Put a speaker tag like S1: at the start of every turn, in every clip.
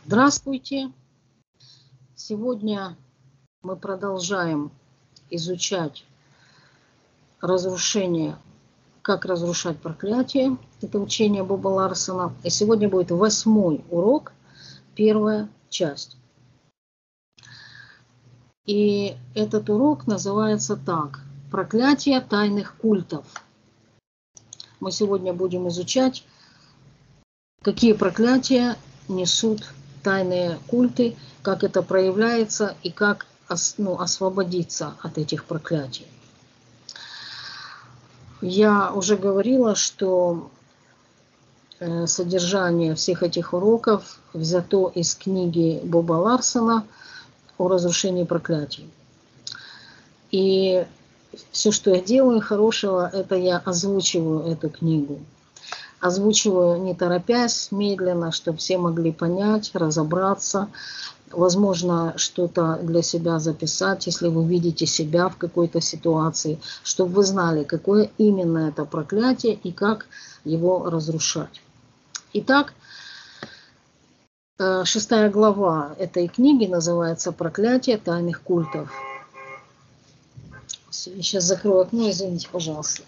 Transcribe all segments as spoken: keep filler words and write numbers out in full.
S1: Здравствуйте! Сегодня мы продолжаем изучать разрушение, как разрушать проклятие. Это учение Боба Ларсона. И сегодня будет восьмой урок, первая часть. И этот урок называется так: «Проклятие тайных культов». Мы сегодня будем изучать, какие проклятия несут тайные культы, как это проявляется и как ну, освободиться от этих проклятий. Я уже говорила, что содержание всех этих уроков взято из книги Боба Ларсона о разрушении проклятий. И все, что я делаю хорошего, это я озвучиваю эту книгу. Озвучиваю не торопясь, медленно, чтобы все могли понять, разобраться, возможно, что-то для себя записать, если вы видите себя в какой-то ситуации, чтобы вы знали, какое именно это проклятие и как его разрушать. Итак, шестая глава этой книги называется «Проклятие тайных культов». Сейчас закрою окно, извините, пожалуйста.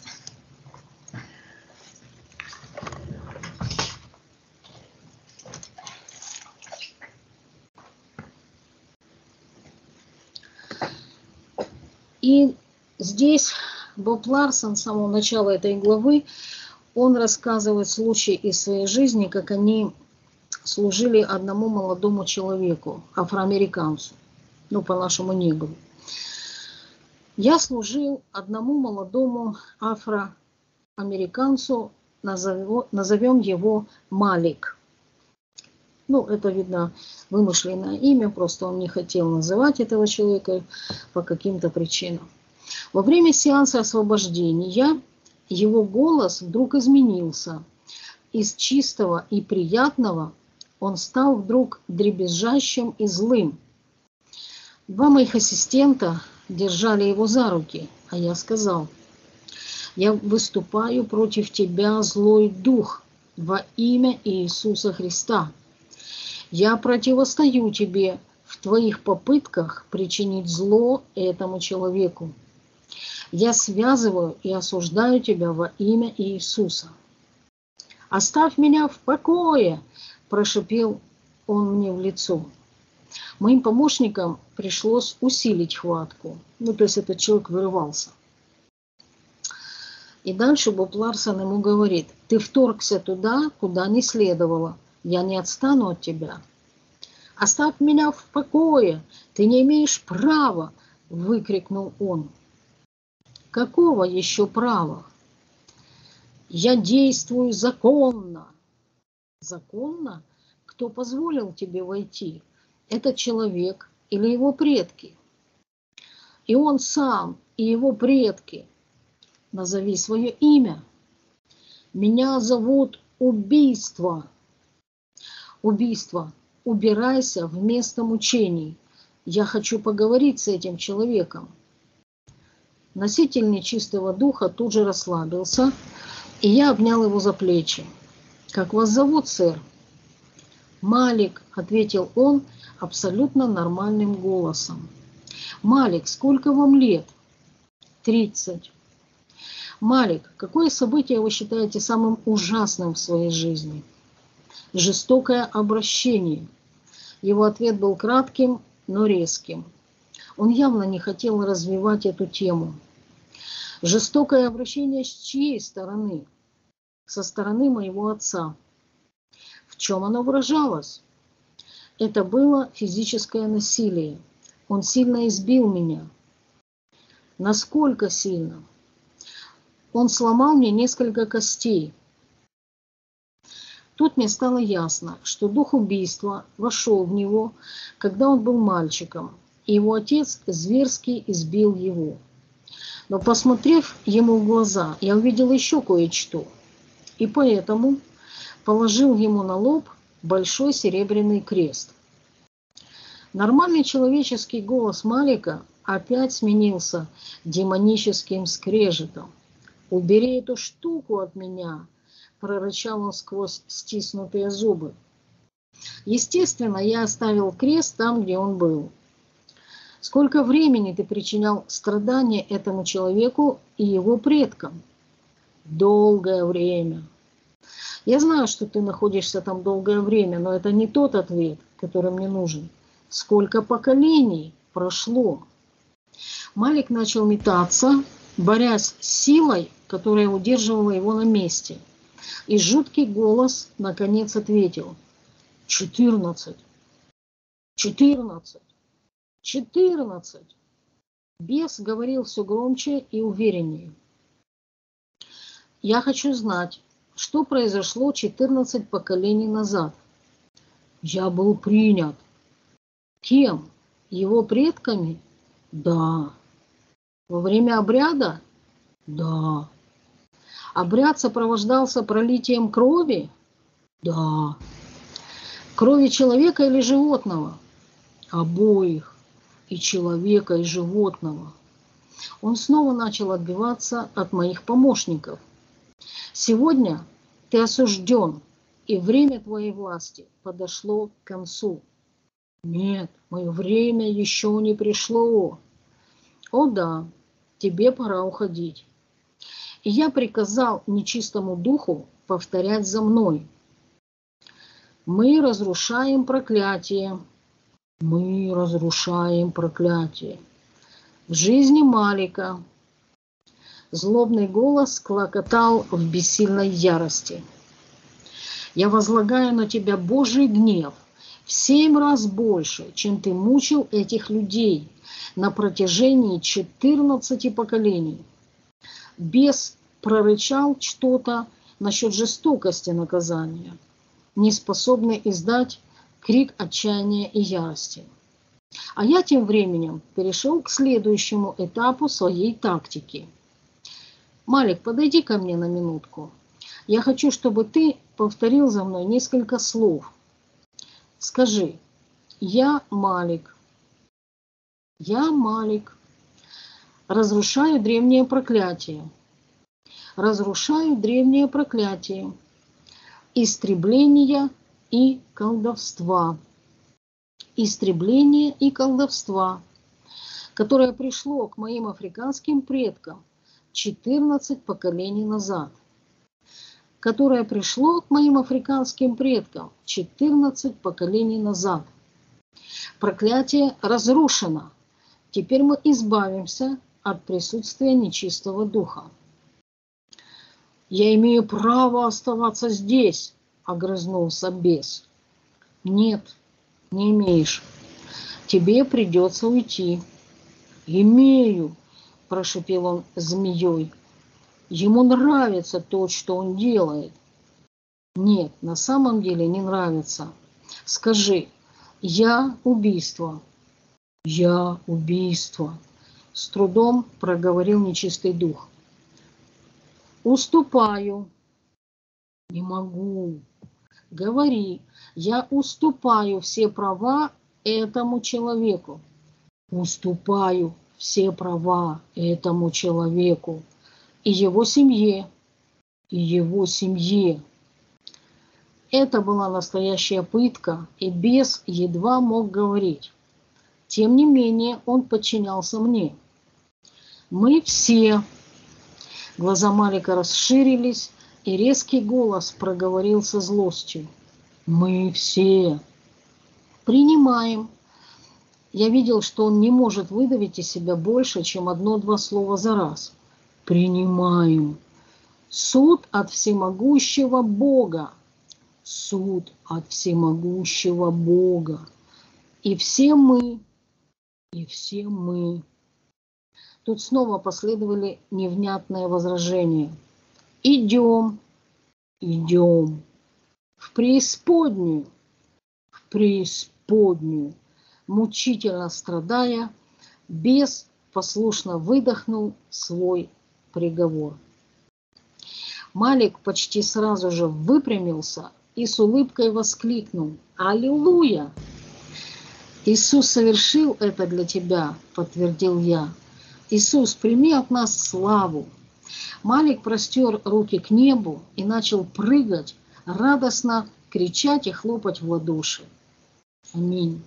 S1: И здесь Боб Ларсон с самого начала этой главы, он рассказывает случаи из своей жизни, как они служили одному молодому человеку, афроамериканцу, ну, по-нашему негру. Я служил одному молодому афроамериканцу, назовем его Малик. Ну, это, видно, вымышленное имя, просто он не хотел называть этого человека по каким-то причинам. Во время сеанса освобождения его голос вдруг изменился. Из чистого и приятного он стал вдруг дребезжащим и злым. Два моих ассистента держали его за руки, а я сказал: «Я выступаю против тебя, злой дух, во имя Иисуса Христа. Я противостою тебе в твоих попытках причинить зло этому человеку. Я связываю и осуждаю тебя во имя Иисуса. Оставь меня в покое!» – прошипел он мне в лицо. Моим помощникам пришлось усилить хватку. Ну, то есть этот человек вырывался. И дальше Боб Ларсон ему говорит: «Ты вторгся туда, куда не следовало. Я не отстану от тебя. Оставь меня в покое! Ты не имеешь права!» – выкрикнул он. «Какого еще права? Я действую законно». «Законно? Кто позволил тебе войти? Этот человек или его предки?» «И он сам, и его предки. Назови свое имя». «Меня зовут Убийство». «Убийство, убирайся в место мучений. Я хочу поговорить с этим человеком». Носитель нечистого духа тут же расслабился, и я обнял его за плечи. «Как вас зовут, сэр?» «Малик», — ответил он абсолютно нормальным голосом. «Малик, сколько вам лет?» «Тридцать». «Малик, какое событие вы считаете самым ужасным в своей жизни?» «Жестокое обращение». Его ответ был кратким, но резким. Он явно не хотел развивать эту тему. «Жестокое обращение с чьей стороны?» «Со стороны моего отца». «В чем оно выражалось?» «Это было физическое насилие. Он сильно избил меня». «Насколько сильно?» «Он сломал мне несколько костей». Тут мне стало ясно, что дух убийства вошел в него, когда он был мальчиком, и его отец зверски избил его. Но, посмотрев ему в глаза, я увидел еще кое-что, и поэтому положил ему на лоб большой серебряный крест. Нормальный человеческий голос Малика опять сменился демоническим скрежетом. «Убери эту штуку от меня!» – прорычал он сквозь стиснутые зубы. Естественно, я оставил крест там, где он был. Сколько времени ты причинял страдания этому человеку и его предкам? Долгое время. Я знаю, что ты находишься там долгое время, но это не тот ответ, который мне нужен. Сколько поколений прошло? Малик начал метаться, борясь с силой, которая удерживала его на месте. И жуткий голос наконец ответил: четырнадцать, четырнадцать, четырнадцать. Бес говорил все громче и увереннее. Я хочу знать, что произошло четырнадцать поколений назад. Я был принят. Кем? Его предками? Да. Во время обряда? Да. Обряд сопровождался пролитием крови? Да. Крови человека или животного? Обоих. И человека, и животного. Он снова начал отбиваться от моих помощников. Сегодня ты осужден, и время твоей власти подошло к концу. Нет, мое время еще не пришло. О да, тебе пора уходить. И я приказал нечистому духу повторять за мной. Мы разрушаем проклятие. Мы разрушаем проклятие. В жизни Малика. Злобный голос клокотал в бессильной ярости. Я возлагаю на тебя Божий гнев в семь раз больше, чем ты мучил этих людей на протяжении четырнадцати поколений. Бес прорычал что-то насчет жестокости наказания, не способный издать крик отчаяния и ярости. А я тем временем перешел к следующему этапу своей тактики. Малик, подойди ко мне на минутку. Я хочу, чтобы ты повторил за мной несколько слов. Скажи: я Малик. Я Малик. Разрушаю древнее проклятие. Разрушаю древнее проклятие. Истребления и колдовства. Истребление и колдовства, которое пришло к моим африканским предкам четырнадцать поколений назад. Которое пришло к моим африканским предкам четырнадцать поколений назад. Проклятие разрушено. Теперь мы избавимся от присутствия нечистого духа. Я имею право оставаться здесь, огрызнулся бес. Нет, не имеешь. Тебе придется уйти. Имею, прошипел он змеей. Ему нравится то, что он делает. Нет, на самом деле не нравится. Скажи: я убийство. Я убийство. С трудом проговорил нечистый дух. Уступаю. Не могу. Говори: я уступаю все права этому человеку. Уступаю все права этому человеку. И его семье. И его семье. Это была настоящая пытка, и бес едва мог говорить. Тем не менее, он подчинялся мне. Мы все. Глаза Малика расширились, и резкий голос проговорил со злостью. Мы все. Принимаем. Я видел, что он не может выдавить из себя больше, чем одно-два слова за раз. Принимаем. Суд от всемогущего Бога. Суд от всемогущего Бога. И все мы. И все мы. Тут снова последовали невнятные возражения. Идем. Идем. В преисподнюю. В преисподнюю. Мучительно страдая, бес послушно выдохнул свой приговор. Малик почти сразу же выпрямился и с улыбкой воскликнул: «Аллилуйя! Иисус совершил это для тебя», — подтвердил я. «Иисус, прими от нас славу». Малик простер руки к небу и начал прыгать, радостно кричать и хлопать в ладоши. Аминь.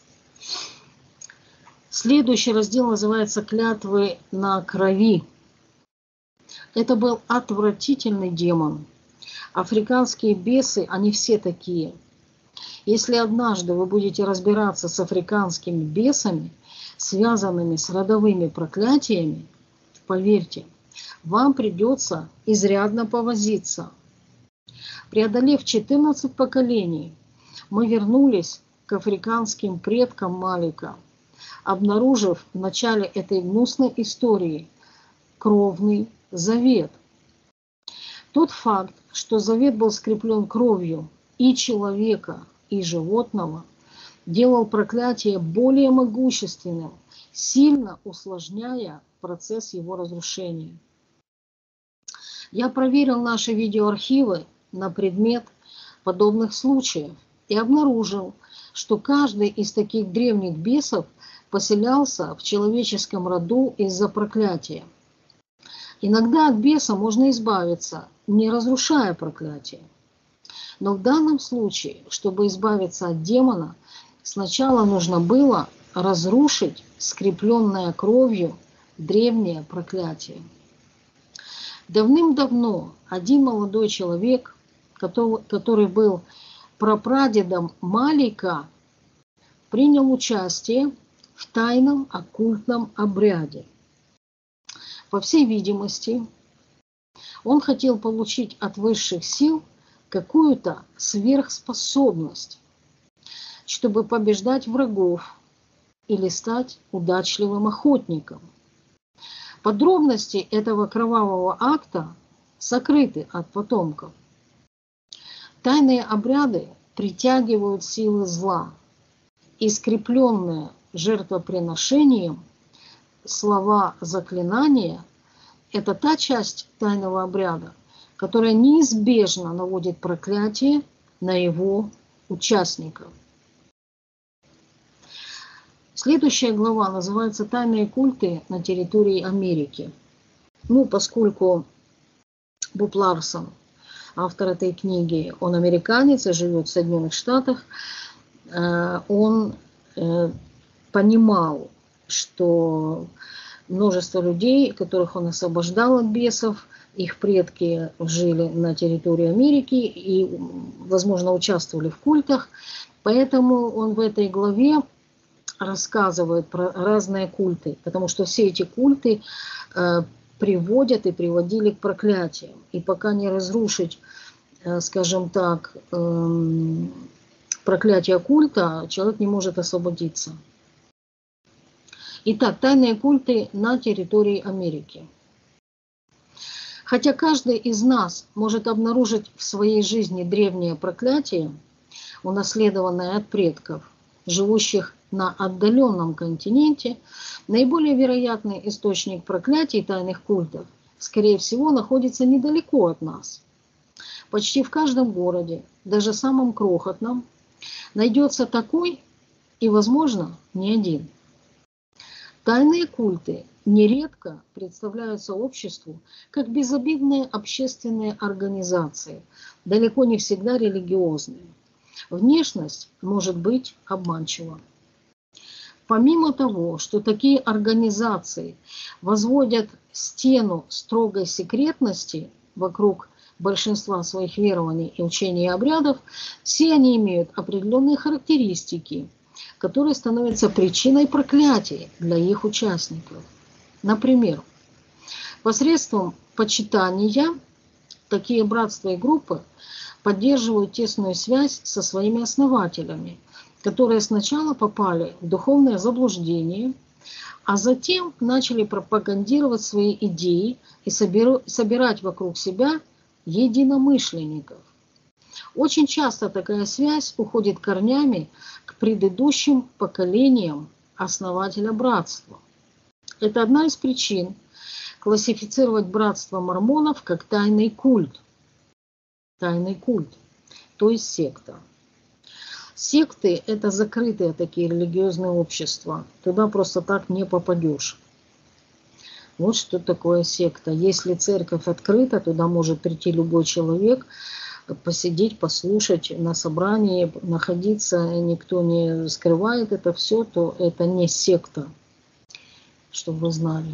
S1: Следующий раздел называется «Клятвы на крови». Это был отвратительный демон. Африканские бесы, они все такие. Если однажды вы будете разбираться с африканскими бесами, связанными с родовыми проклятиями, поверьте, вам придется изрядно повозиться. Преодолев четырнадцать поколений, мы вернулись к африканским предкам Малика, обнаружив в начале этой гнусной истории кровный завет. Тот факт, что завет был скреплен кровью и человека, и животного, делал проклятие более могущественным, сильно усложняя процесс его разрушения. Я проверил наши видеоархивы на предмет подобных случаев и обнаружил, что каждый из таких древних бесов поселялся в человеческом роду из-за проклятия. Иногда от беса можно избавиться, не разрушая проклятие. Но в данном случае, чтобы избавиться от демона, сначала нужно было разрушить скрепленное кровью древнее проклятие. Давным-давно один молодой человек, который был прапрадедом Малика, принял участие в тайном оккультном обряде. По всей видимости, он хотел получить от высших сил какую-то сверхспособность, чтобы побеждать врагов или стать удачливым охотником. Подробности этого кровавого акта сокрыты от потомков. Тайные обряды притягивают силы зла, и скрепленные жертвоприношением слова заклинания – это та часть тайного обряда, которая неизбежно наводит проклятие на его участников. Следующая глава называется «Тайные культы на территории Америки». Ну, поскольку Боб Ларсон, автор этой книги, он американец и живет в Соединенных Штатах, он понимал, что множество людей, которых он освобождал от бесов, их предки жили на территории Америки и, возможно, участвовали в культах. Поэтому он в этой главе рассказывает про разные культы, потому что все эти культы э, приводят и приводили к проклятиям. И пока не разрушить, э, скажем так, э, проклятие культа, человек не может освободиться. Итак, тайные культы на территории Америки. Хотя каждый из нас может обнаружить в своей жизни древнее проклятие, унаследованное от предков, живущих на отдаленном континенте, наиболее вероятный источник проклятий тайных культов, скорее всего, находится недалеко от нас. Почти в каждом городе, даже самом крохотном, найдется такой и, возможно, не один. Тайные культы нередко представляются обществу как безобидные общественные организации, далеко не всегда религиозные. Внешность может быть обманчива. Помимо того, что такие организации возводят стену строгой секретности вокруг большинства своих верований и учений и обрядов, все они имеют определенные характеристики, которые становятся причиной проклятий для их участников. Например, посредством почитания такие братства и группы поддерживают тесную связь со своими основателями, которые сначала попали в духовное заблуждение, а затем начали пропагандировать свои идеи и собирать вокруг себя единомышленников. Очень часто такая связь уходит корнями к предыдущим поколениям основателя братства. Это одна из причин классифицировать братство мормонов как тайный культ. Тайный культ, то есть секта. Секты – это закрытые такие религиозные общества. Туда просто так не попадешь. Вот что такое секта. Если церковь открыта, туда может прийти любой человек, посидеть, послушать на собрании, находиться, никто не скрывает это все, то это не секта, чтобы вы знали.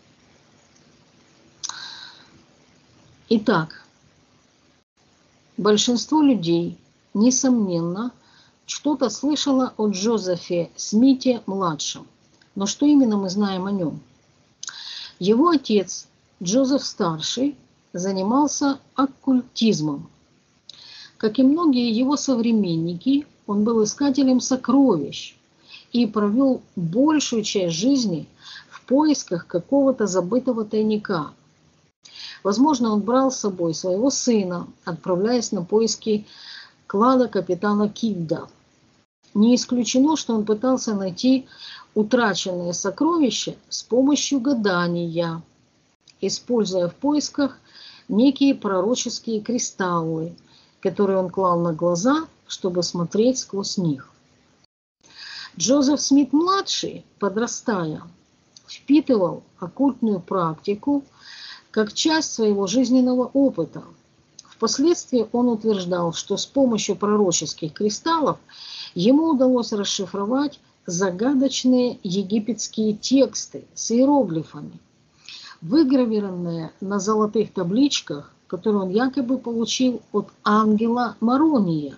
S1: Итак, большинство людей, несомненно, что-то слышало о Джозефе Смите-младшем. Но что именно мы знаем о нем? Его отец, Джозеф-старший, занимался оккультизмом. Как и многие его современники, он был искателем сокровищ и провел большую часть жизни в поисках какого-то забытого тайника. Возможно, он брал с собой своего сына, отправляясь на поиски клада капитана Кидда. Не исключено, что он пытался найти утраченные сокровища с помощью гадания, используя в поисках некие пророческие кристаллы, которые он клал на глаза, чтобы смотреть сквозь них. Джозеф Смит-младший, подрастая, впитывал оккультную практику как часть своего жизненного опыта. Впоследствии он утверждал, что с помощью пророческих кристаллов ему удалось расшифровать загадочные египетские тексты с иероглифами, выгравированные на золотых табличках, которые он якобы получил от ангела Марония.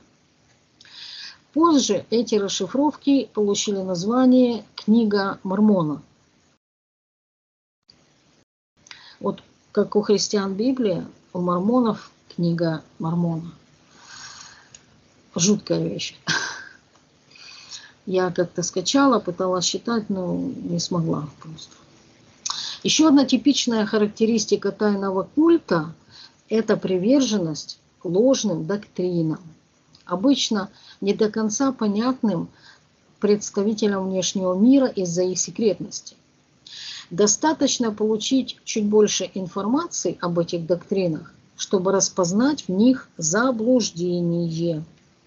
S1: Позже эти расшифровки получили название «Книга Мормона». Вот как у христиан Библия, у мормонов книга Мормона. Жуткая вещь. Я как-то скачала, пыталась читать, но не смогла просто. Еще одна типичная характеристика тайного культа – это приверженность ложным доктринам, обычно не до конца понятным представителям внешнего мира из-за их секретности. Достаточно получить чуть больше информации об этих доктринах, чтобы распознать в них заблуждение.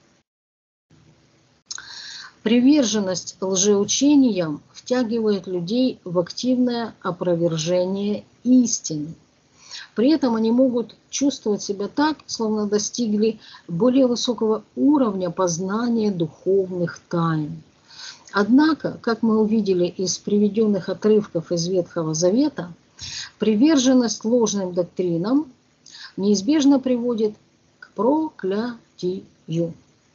S1: Приверженность лжеучениям втягивает людей в активное опровержение истины. При этом они могут чувствовать себя так, словно достигли более высокого уровня познания духовных тайн. Однако, как мы увидели из приведенных отрывков из Ветхого Завета, приверженность ложным доктринам неизбежно приводит к проклятию.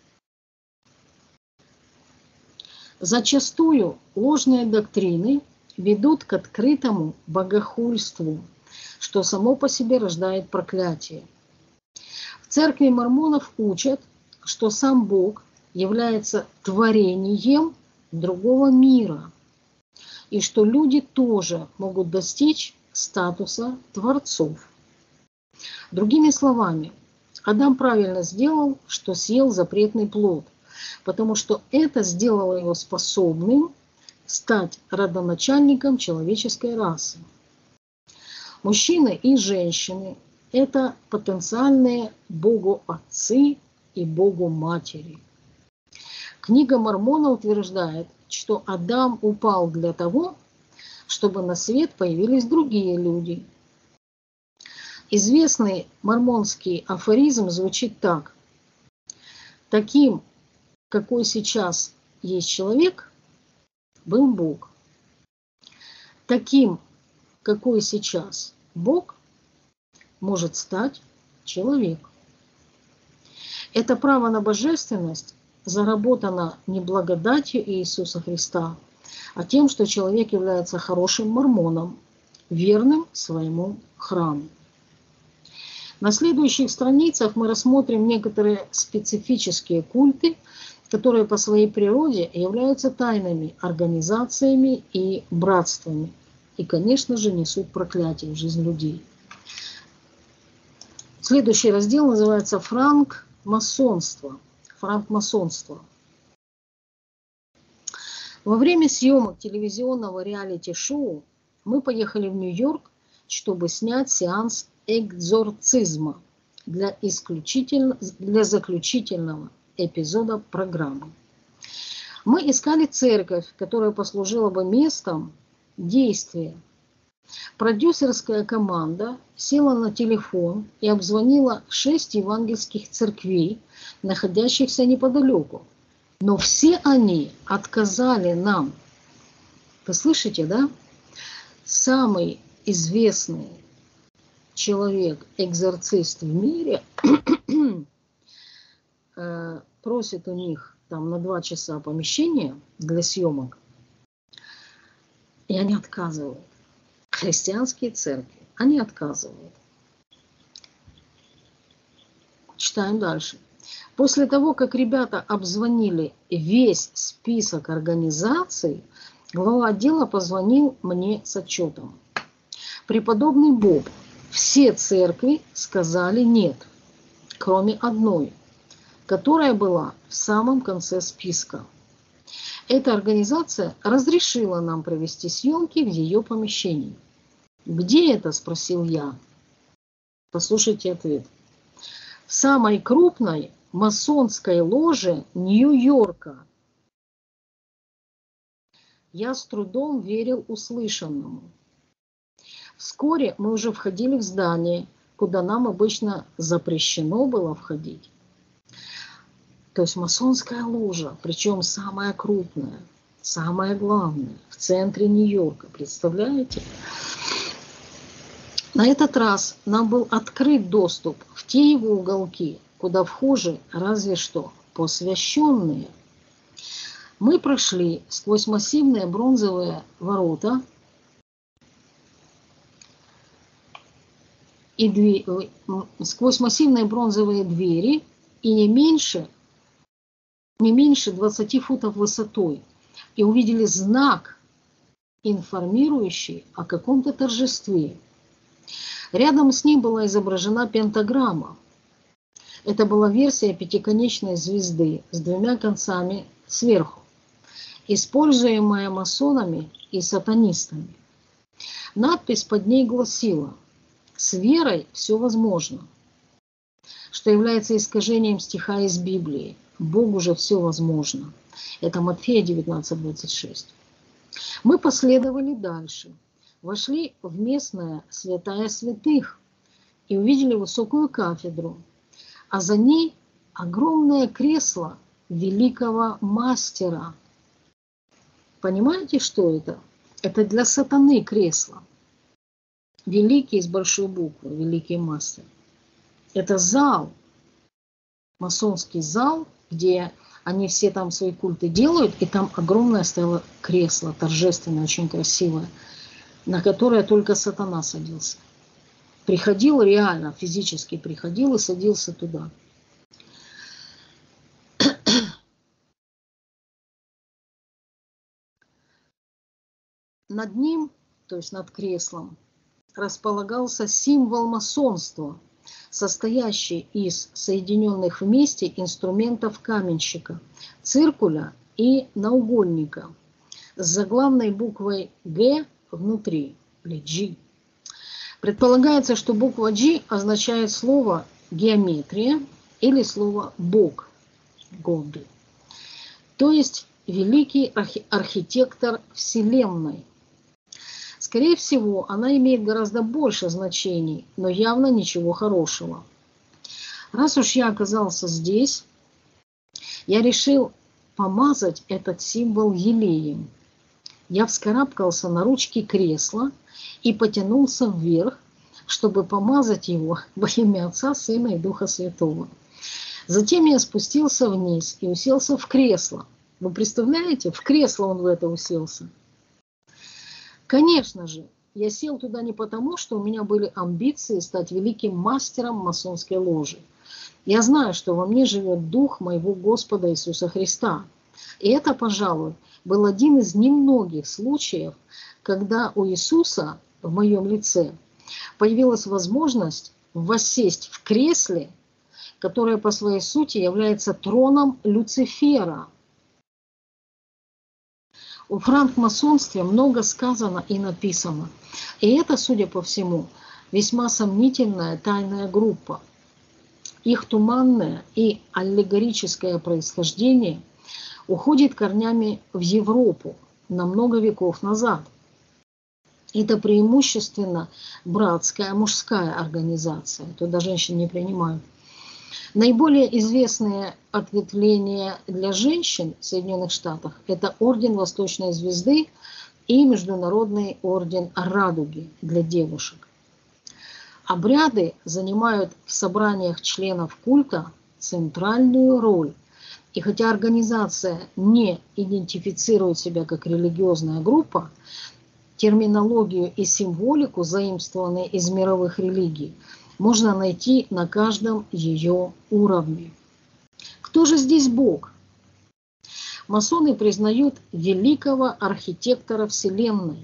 S1: Зачастую ложные доктрины ведут к открытому богохульству, что само по себе рождает проклятие. В церкви мормонов учат, что сам Бог является творением другого мира, и что люди тоже могут достичь статуса творцов. Другими словами, Адам правильно сделал, что съел запретный плод, потому что это сделало его способным стать родоначальником человеческой расы. Мужчины и женщины – это потенциальные Богу-отцы и Богу-матери. Книга Мормона утверждает, что Адам упал для того, чтобы на свет появились другие люди. Известный мормонский афоризм звучит так: таким, какой сейчас есть человек, был Бог. Таким, какой сейчас Бог, может стать человек. Это право на божественность заработано не благодатью Иисуса Христа, а тем, что человек является хорошим мормоном, верным своему храму. На следующих страницах мы рассмотрим некоторые специфические культы, которые по своей природе являются тайными организациями и братствами, и, конечно же, несут проклятие в жизнь людей. Следующий раздел называется «Франкмасонство». Франкмасонство. Во время съемок телевизионного реалити-шоу мы поехали в Нью-Йорк, чтобы снять сеанс экзорцизма для, исключительно, для заключительного эпизода программы. Мы искали церковь, которая послужила бы местом действия Продюсерская команда села на телефон и обзвонила шесть евангельских церквей, находящихся неподалеку. Но все они отказали нам. Вы слышите, да? Самый известный человек-экзорцист в мире просит у них там на два часа помещения для съемок, и они отказывают. Христианские церкви, они отказывают. Читаем дальше. После того, как ребята обзвонили весь список организаций, глава отдела позвонил мне с отчетом. Преподобный Боб, все церкви сказали нет, кроме одной, которая была в самом конце списка. Эта организация разрешила нам провести съемки в ее помещении. «Где это?» – спросил я. Послушайте ответ. В самой крупной масонской ложе Нью-Йорка. Я с трудом верил услышанному. Вскоре мы уже входили в здание, куда нам обычно запрещено было входить. То есть масонская ложа, причем самая крупная, самая главная, в центре Нью-Йорка. Представляете? На этот раз нам был открыт доступ в те его уголки, куда вхожи разве что посвященные. Мы прошли сквозь массивные бронзовые ворота и дви... сквозь массивные бронзовые двери и не меньше, не меньше двадцати футов высотой, и увидели знак, информирующий о каком-то торжестве. Рядом с ним была изображена пентаграмма. Это была версия пятиконечной звезды с двумя концами сверху, используемая масонами и сатанистами. Надпись под ней гласила: «С верой все возможно», что является искажением стиха из Библии. Богу же все возможно. Это Матфея девятнадцать двадцать шесть. Мы последовали дальше. Вошли в местное святая святых и увидели высокую кафедру, а за ней огромное кресло великого мастера. Понимаете, что это? Это для сатаны кресло. Великий с большой буквы, великий мастер. Это зал, масонский зал, где они все там свои культы делают, и там огромное стояло кресло, торжественное, очень красивое, на которое только сатана садился. Приходил реально, физически приходил и садился туда. Над ним, то есть над креслом, располагался символ масонства, состоящий из соединенных вместе инструментов каменщика, циркуля и наугольника, с заглавной буквой «Г» внутри, или «G». Предполагается, что буква «G» означает слово «геометрия» или слово «Бог», «God», то есть великий архитектор Вселенной. Скорее всего, она имеет гораздо больше значений, но явно ничего хорошего. Раз уж я оказался здесь, я решил помазать этот символ елеем. Я вскарабкался на ручки кресла и потянулся вверх, чтобы помазать его во имя Отца, Сына и Духа Святого. Затем я спустился вниз и уселся в кресло. Вы представляете, в кресло он в это уселся. Конечно же, я сел туда не потому, что у меня были амбиции стать великим мастером масонской ложи. Я знаю, что во мне живет дух моего Господа Иисуса Христа. И это, пожалуй, был один из немногих случаев, когда у Иисуса в моем лице появилась возможность воссесть в кресле, которое по своей сути является троном Люцифера. О франкмасонстве много сказано и написано. И это, судя по всему, весьма сомнительная тайная группа. Их туманное и аллегорическое происхождение уходит корнями в Европу на много веков назад. Это преимущественно братская, мужская организация. Туда женщин не принимают. Наиболее известные ответвления для женщин в Соединенных Штатах – это Орден Восточной Звезды и Международный Орден Радуги для девушек. Обряды занимают в собраниях членов культа центральную роль. И хотя организация не идентифицирует себя как религиозная группа, терминологию и символику, заимствованные из мировых религий, можно найти на каждом ее уровне. Кто же здесь Бог? Масоны признают великого архитектора Вселенной,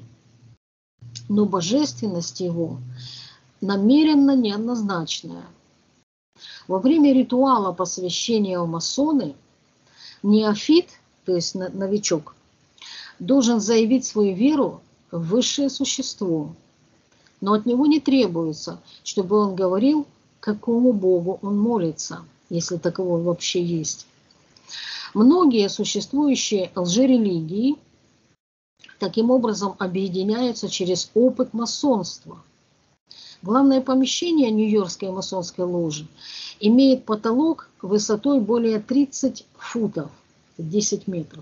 S1: но божественность его намеренно неоднозначная. Во время ритуала посвящения в масоны неофит, то есть новичок, должен заявить свою веру в высшее существо, но от него не требуется, чтобы он говорил, какому Богу он молится, если таковой вообще есть. Многие существующие лжерелигии таким образом объединяются через опыт масонства. Главное помещение Нью-Йоркской масонской ложи имеет потолок высотой более тридцати футов, десять метров.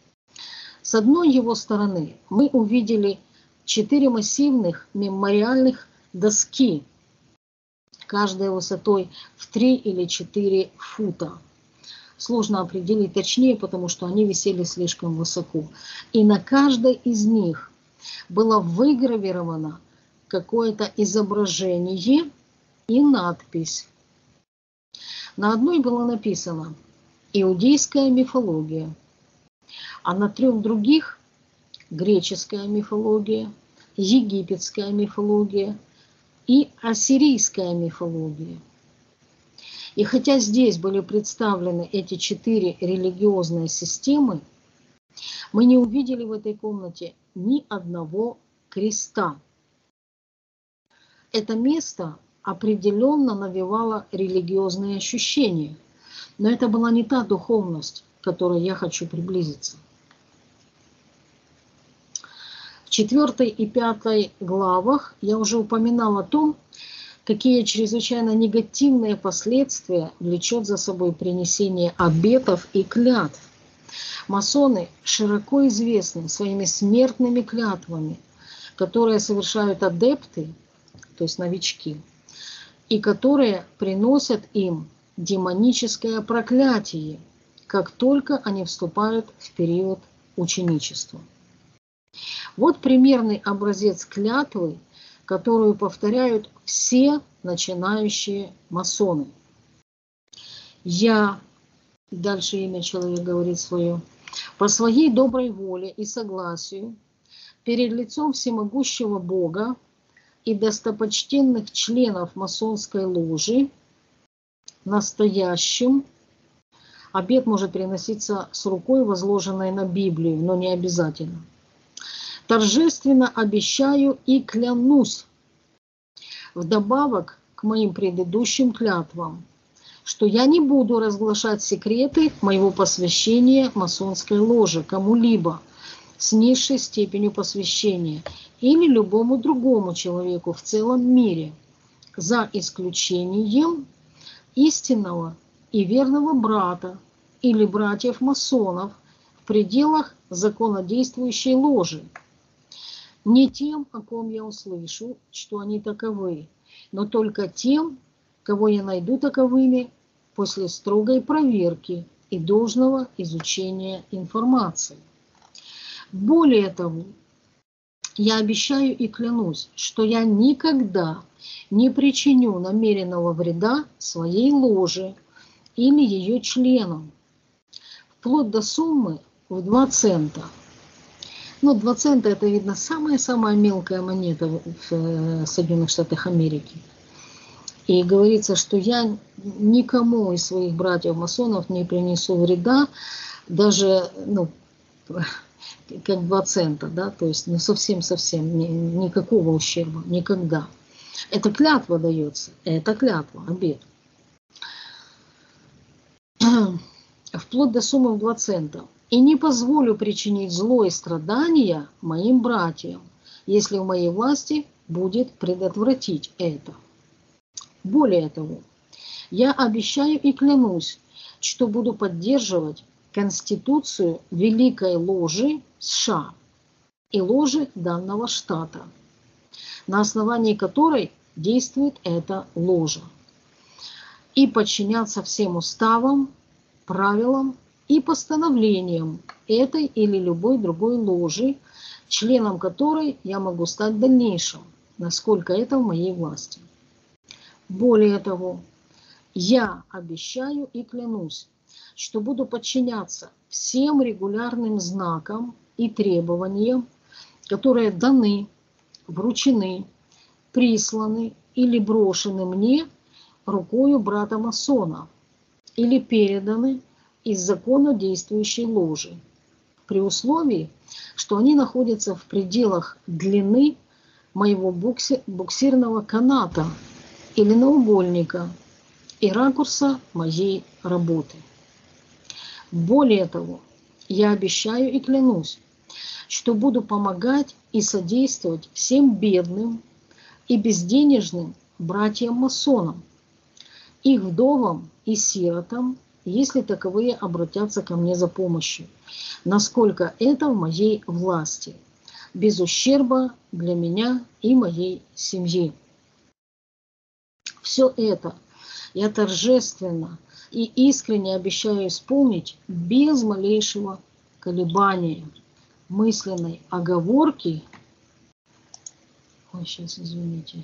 S1: С одной его стороны мы увидели четыре массивных мемориальных доски, каждая высотой в три или четыре фута. Сложно определить точнее, потому что они висели слишком высоко. И на каждой из них было выгравировано какое-то изображение и надпись. На одной было написано «Иудейская мифология», а на трех других греческая мифология, египетская мифология и ассирийская мифология. И хотя здесь были представлены эти четыре религиозные системы, мы не увидели в этой комнате ни одного креста. Это место определенно навевало религиозные ощущения, но это была не та духовность, к которой я хочу приблизиться. В четвёртой и пятой главах я уже упоминала о том, какие чрезвычайно негативные последствия влечет за собой принесение обетов и клятв. Масоны широко известны своими смертными клятвами, которые совершают адепты, то есть новички, и которые приносят им демоническое проклятие, как только они вступают в период ученичества. Вот примерный образец клятвы, которую повторяют все начинающие масоны. Я, дальше имя человека говорит свое, по своей доброй воле и согласию перед лицом всемогущего Бога и достопочтенных членов масонской ложи настоящим, обет может приноситься с рукой, возложенной на Библию, но не обязательно, торжественно обещаю и клянусь, вдобавок к моим предыдущим клятвам, что я не буду разглашать секреты моего посвящения масонской ложе кому-либо с низшей степенью посвящения или любому другому человеку в целом мире, за исключением истинного и верного брата или братьев-масонов в пределах законодействующей ложи. Не тем, о ком я услышу, что они таковы, но только тем, кого я найду таковыми после строгой проверки и должного изучения информации. Более того, я обещаю и клянусь, что я никогда не причиню намеренного вреда своей ложе или ее членам, вплоть до суммы в два цента. Ну, два цента – это, видно, самая-самая мелкая монета в Соединенных Штатах Америки. И говорится, что я никому из своих братьев-масонов не принесу вреда, даже, ну, как два цента, да, то есть, ну, совсем-совсем ни, никакого ущерба, никогда. Это клятва дается, это клятва, обет. Вплоть до суммы в два цента. И не позволю причинить зло и страдания моим братьям, если в моей власти будет предотвратить это. Более того, я обещаю и клянусь, что буду поддерживать Конституцию Великой Ложи США и ложи данного штата, на основании которой действует эта ложа, и подчиняться всем уставам, правилам и постановлениям этой или любой другой ложи, членом которой я могу стать в дальнейшем, насколько это в моей власти. Более того, я обещаю и клянусь, что буду подчиняться всем регулярным знакам и требованиям, которые даны, вручены, присланы или брошены мне рукою брата-масона или переданы из закона действующей ложи, при условии, что они находятся в пределах длины моего букси, буксирного каната или наугольника и ракурса моей работы. Более того, я обещаю и клянусь, что буду помогать и содействовать всем бедным и безденежным братьям-масонам, их вдовам и сиротам, если таковые обратятся ко мне за помощью, насколько это в моей власти, без ущерба для меня и моей семьи. Все это я торжественно и искренне обещаю исполнить без малейшего колебания, мысленной оговорки. Ой, сейчас, извините.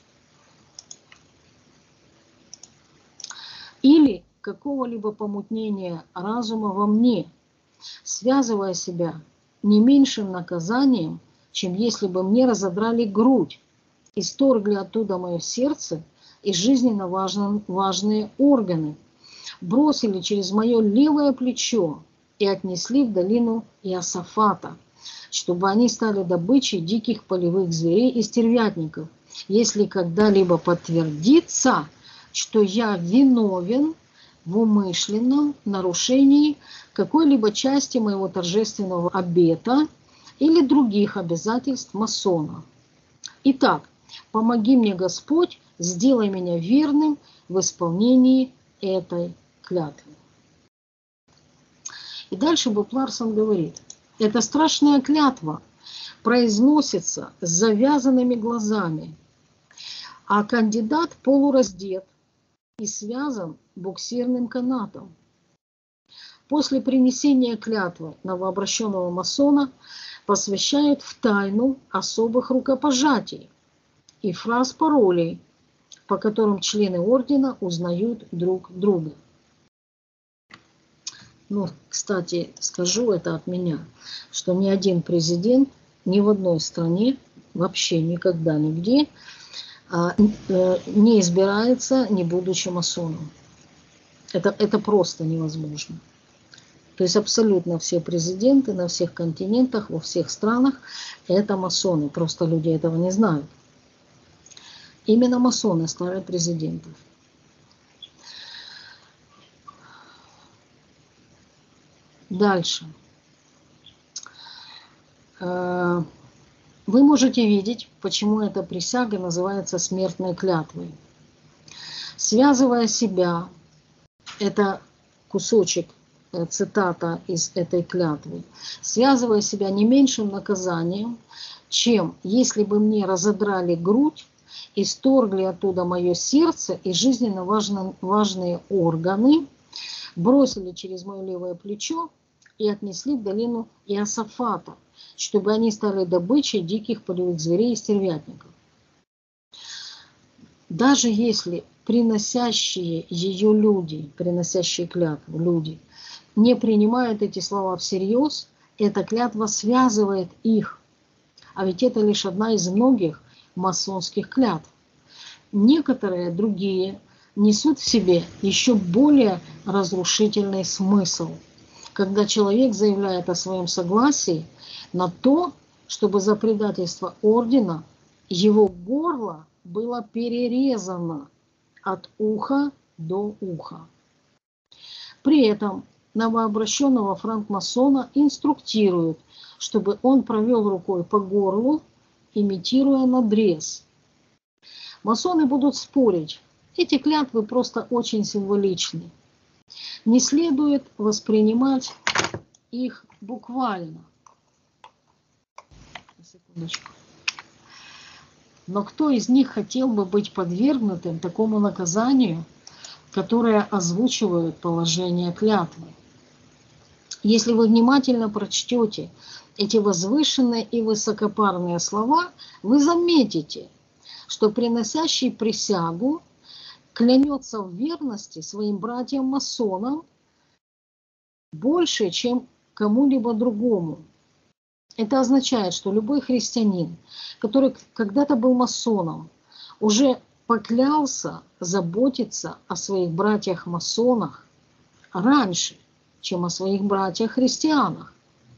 S1: Или какого-либо помутнения разума во мне, связывая себя не меньшим наказанием, чем если бы мне разодрали грудь, исторгли оттуда мое сердце и жизненно важные, важные органы, бросили через мое левое плечо и отнесли в долину Иосафата, чтобы они стали добычей диких полевых зверей и стервятников, если когда-либо подтвердится, что я виновен в умышленном нарушении какой-либо части моего торжественного обета или других обязательств масона. Итак, помоги мне, Господь, сделай меня верным в исполнении этой клятвы. И дальше Боб Ларсон говорит: эта страшная клятва произносится с завязанными глазами, а кандидат полураздет и связан буксирным канатом. После принесения клятвы новообращенного масона посвящают в тайну особых рукопожатий и фраз паролей, по которым члены ордена узнают друг друга. Ну, кстати, скажу это от меня, что ни один президент ни в одной стране, вообще никогда, нигде, не избирается, не будучи масоном. Это, это просто невозможно. То есть абсолютно все президенты на всех континентах, во всех странах – это масоны. Просто люди этого не знают. Именно масоны ставят президентов. Дальше. Вы можете видеть, почему эта присяга называется смертной клятвой. Связывая себя, это кусочек, цитата из этой клятвы, связывая себя не меньшим наказанием, чем если бы мне разодрали грудь, исторгли оттуда мое сердце и жизненно важно, важные органы, бросили через мое левое плечо и отнесли в долину Иосафата, чтобы они стали добычей диких полевых зверей и стервятников. Даже если приносящие ее люди, приносящие клятву люди, не принимают эти слова всерьез, эта клятва связывает их. А ведь это лишь одна из многих масонских клятв. Некоторые другие несут в себе еще более разрушительный смысл, когда человек заявляет о своем согласии на то, чтобы за предательство ордена его горло было перерезано от уха до уха. При этом новообращенного франкмасона инструктируют, чтобы он провел рукой по горлу имитируя надрез. Масоны будут спорить. Эти клятвы просто очень символичны. Не следует воспринимать их буквально. Секундочку. Но кто из них хотел бы быть подвергнутым такому наказанию, которое озвучивает положение клятвы? Если вы внимательно прочтете эти возвышенные и высокопарные слова, вы заметите, что приносящий присягу клянется в верности своим братьям-масонам больше, чем кому-либо другому. Это означает, что любой христианин, который когда-то был масоном, уже поклялся заботиться о своих братьях-масонах раньше, чем о своих братьях-христианах.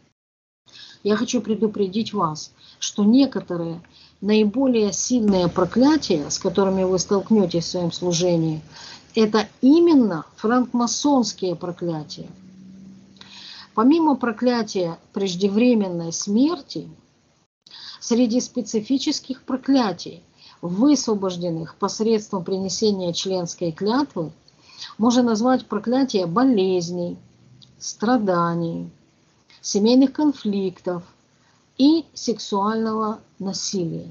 S1: Я хочу предупредить вас, что некоторые наиболее сильные проклятия, с которыми вы столкнетесь в своем служении, это именно франкмасонские проклятия. Помимо проклятия преждевременной смерти, среди специфических проклятий, высвобожденных посредством принесения членской клятвы, можно назвать проклятие болезней, страданий, семейных конфликтов и сексуального насилия.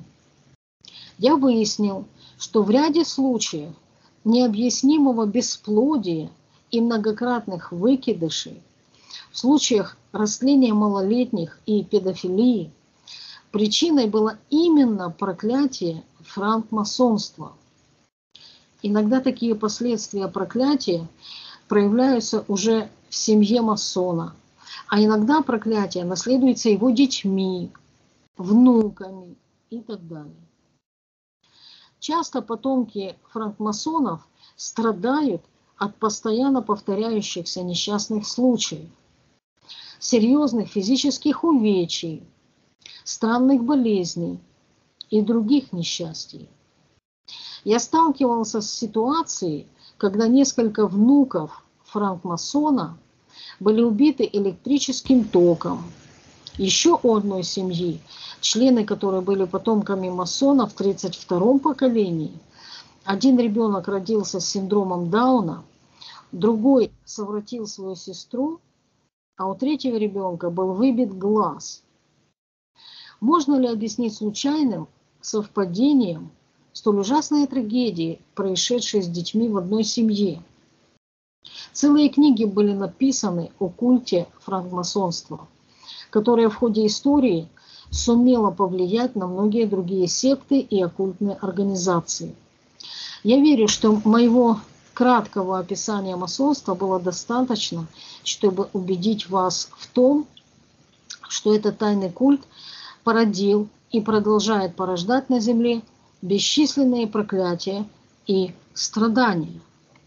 S1: Я выяснил, что в ряде случаев необъяснимого бесплодия и многократных выкидышей, в случаях растления малолетних и педофилии, причиной было именно проклятие франкмасонства. Иногда такие последствия проклятия проявляются уже в семье масона, а иногда проклятие наследуется его детьми, внуками и так далее. Часто потомки франкмасонов страдают от постоянно повторяющихся несчастных случаев, серьезных физических увечий, странных болезней и других несчастий. Я сталкивался с ситуацией, когда несколько внуков франкмасона были убиты электрическим током. Еще у одной семьи, члены которой были потомками масонов в тридцать втором поколении, один ребенок родился с синдромом Дауна, другой совратил свою сестру, а у третьего ребенка был выбит глаз. Можно ли объяснить случайным совпадением столь ужасные трагедии, происшедшие с детьми в одной семье? Целые книги были написаны о культе франкмасонства, которое в ходе истории сумело повлиять на многие другие секты и оккультные организации. Я верю, что моего краткого описания масонства было достаточно, чтобы убедить вас в том, что этот тайный культ породил и продолжает порождать на земле бесчисленные проклятия и страдания.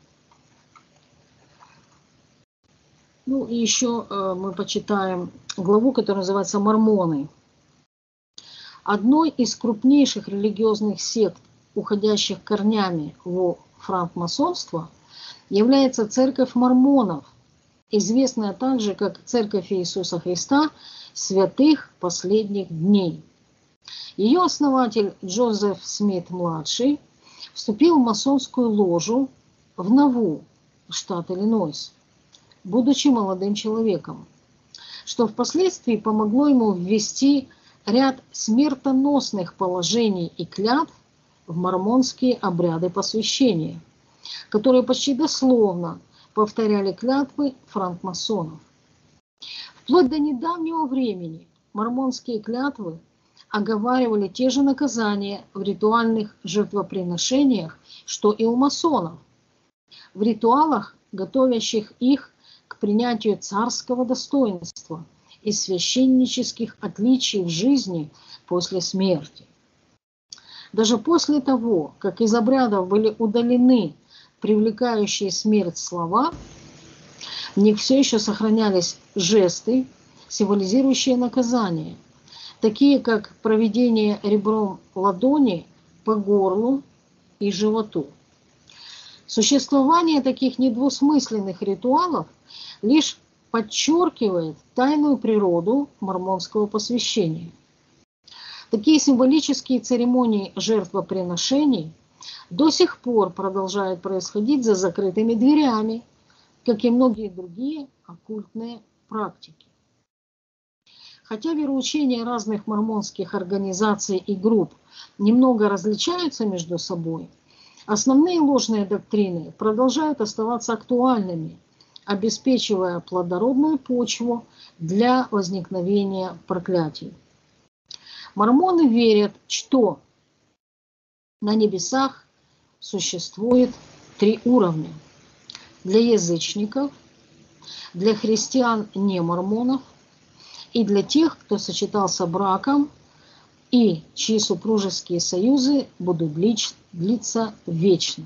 S1: Ну и еще э, мы почитаем главу, которая называется «Мормоны». Одной из крупнейших религиозных сект, уходящих корнями в франкмасонство, является церковь мормонов, известная также как Церковь Иисуса Христа святых последних дней. Ее основатель Джозеф Смит-младший вступил в масонскую ложу в Наву, штат Иллинойс, будучи молодым человеком, что впоследствии помогло ему ввести ряд смертоносных положений и клятв в мормонские обряды посвящения, которые почти дословно повторяли клятвы франкмасонов. Вплоть до недавнего времени мормонские клятвы оговаривали те же наказания в ритуальных жертвоприношениях, что и у масонов, в ритуалах, готовящих их к принятию царского достоинства и священнических отличий в жизни после смерти. Даже после того, как из обрядов были удалены привлекающие смерть слова, в них все еще сохранялись жесты, символизирующие наказание, такие как проведение ребром ладони по горлу и животу. Существование таких недвусмысленных ритуалов лишь подчеркивает тайную природу мормонского посвящения. Такие символические церемонии жертвоприношений до сих пор продолжают происходить за закрытыми дверями, как и многие другие оккультные практики. Хотя вероучения разных мормонских организаций и групп немного различаются между собой, основные ложные доктрины продолжают оставаться актуальными, обеспечивая плодородную почву для возникновения проклятий. Мормоны верят, что на небесах существует три уровня. Для язычников, для христиан-немормонов и для тех, кто сочетался браком и чьи супружеские союзы будут длиться вечно.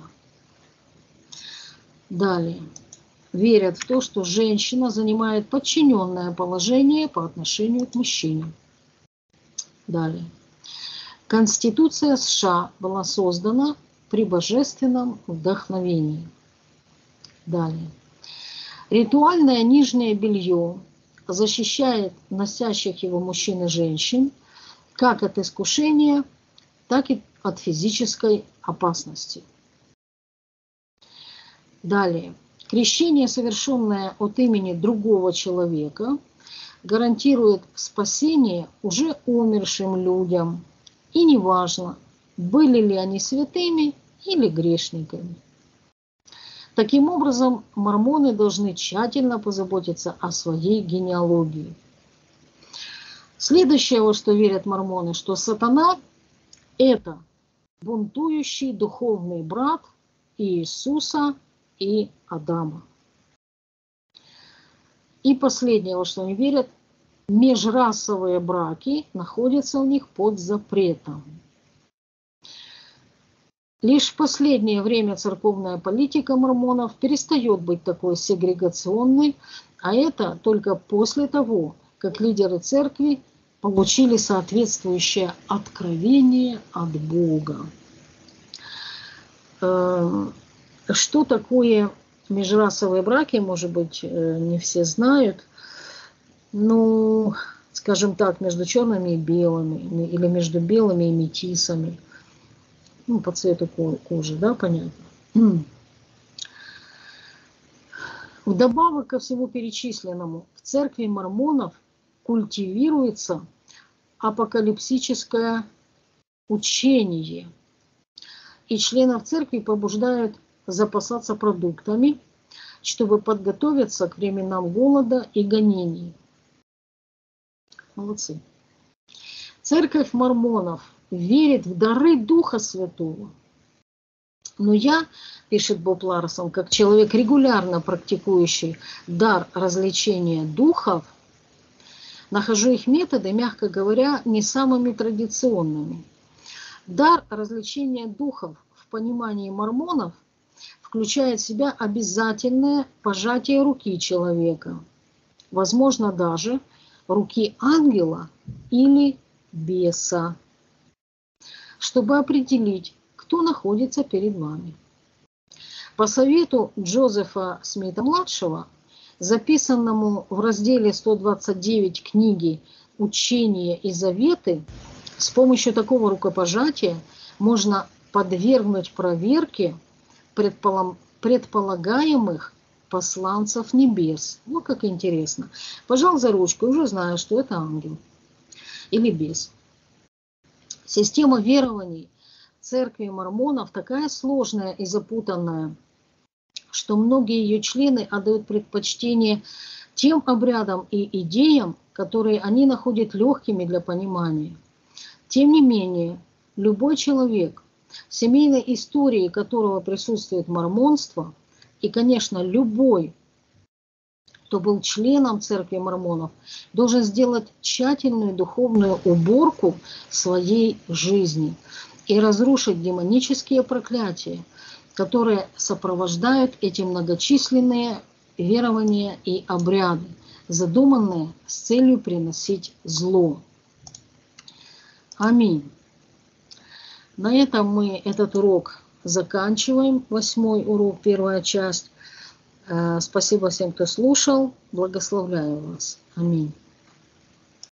S1: Далее. Верят в то, что женщина занимает подчиненное положение по отношению к мужчине. Далее. Конституция США была создана при божественном вдохновении. Далее. Ритуальное нижнее белье защищает носящих его мужчин и женщин как от искушения, так и от физической опасности. Далее. Крещение, совершенное от имени другого человека, гарантирует спасение уже умершим людям. И неважно, были ли они святыми или грешниками. Таким образом, мормоны должны тщательно позаботиться о своей генеалогии. Следующее, во что верят мормоны, что сатана – это бунтующий духовный брат Иисуса и Адама. И последнее, во что они верят, межрасовые браки находятся у них под запретом. Лишь в последнее время церковная политика мормонов перестает быть такой сегрегационной, а это только после того, как лидеры церкви получили соответствующее откровение от Бога. Что такое межрасовые браки, может быть, не все знают. Ну, скажем так, между черными и белыми, или между белыми и метисами. Ну, по цвету кожи, да, понятно. Вдобавок ко всему перечисленному, в церкви мормонов культивируется апокалипсическое учение. И членов церкви побуждают запасаться продуктами, чтобы подготовиться к временам голода и гонений. Молодцы. Церковь мормонов верит в дары Духа Святого. Но я, пишет Боб Ларсон, как человек, регулярно практикующий дар развлечения духов, нахожу их методы, мягко говоря, не самыми традиционными. Дар развлечения духов в понимании мормонов включает в себя обязательное пожатие руки человека, возможно, даже руки ангела или беса, чтобы определить, кто находится перед вами. По совету Джозефа Смита-младшего, записанному в разделе сто двадцать девять книги «Учения и заветы», с помощью такого рукопожатия можно подвергнуть проверке предполагаемых посланцев небес. Ну, как интересно. Пожал за ручку, уже знаю, что это ангел или бес. Система верований церкви мормонов такая сложная и запутанная, что многие ее члены отдают предпочтение тем обрядам и идеям, которые они находят легкими для понимания. Тем не менее, любой человек, в семейной истории которого присутствует мормонство, и, конечно, любой, кто был членом церкви мормонов, должен сделать тщательную духовную уборку своей жизни и разрушить демонические проклятия, которые сопровождают эти многочисленные верования и обряды, задуманные с целью приносить зло. Аминь. На этом мы этот урок заканчиваем. Восьмой урок, первая часть. Спасибо всем, кто слушал. Благословляю вас. Аминь.